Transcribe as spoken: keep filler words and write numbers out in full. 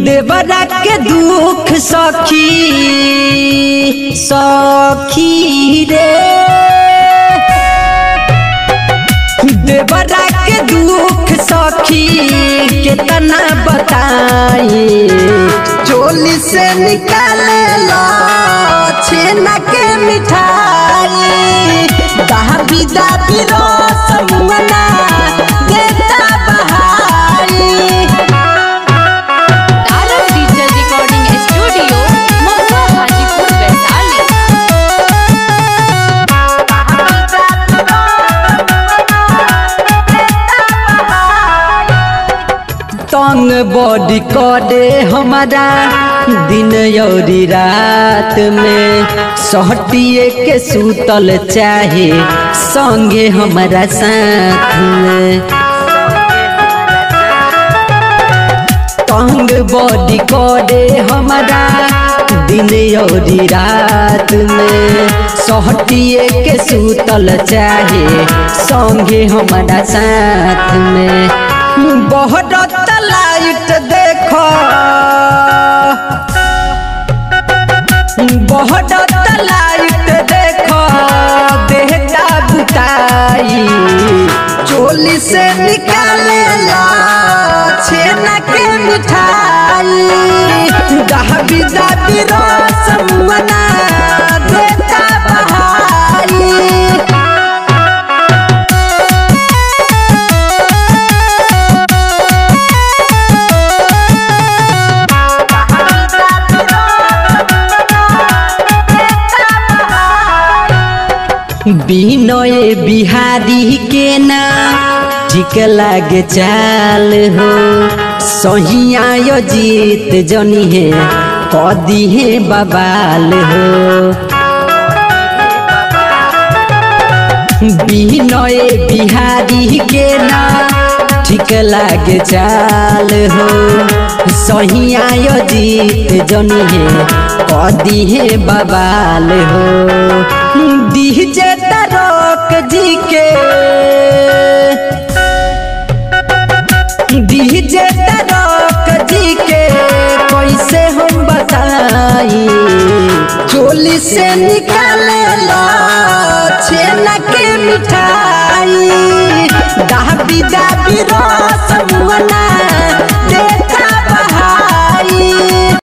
देवरा के दुख सखी सखी रे देवरा के दुख सखी कितना बताई चोली से निकाले ला छेना के मिठाई दाबी दाबी रस मुना देता बहाई। तारक डिजिटल रिकॉर्डिंग स्टूडियो महुआ हाजीपुर वैशाली। तंग बॉडी करे हमारा दिन यौरी रात में सहटिए के सूतल चाहे संगे हमारा साथ में। तंग बॉडी करे हमारा दिन यौरी रात में सहटिए के सूतल चाहे संगे हमारा साथ में। बहुत लाइट देखो बहुत लाइट देखो देहता बुताई चोली से निकाले ला छेना के मिठाई दाबी दाबी रस मुना देता बहाई। बिनय बिहारी के ना ठीक लागे चाल हो सहिया जीत जनी है कदी है बबाल हो। बिनय बिहारी के ना ठीक लागे चाल हो सहिया जीत जनी है कदी है बबाल हो। डीजे तारक जी के डीजे तारक जी के कैसे हम बताई चोली से निकाले ला छेना के मिठाई दाबी दाबी रस मुना देता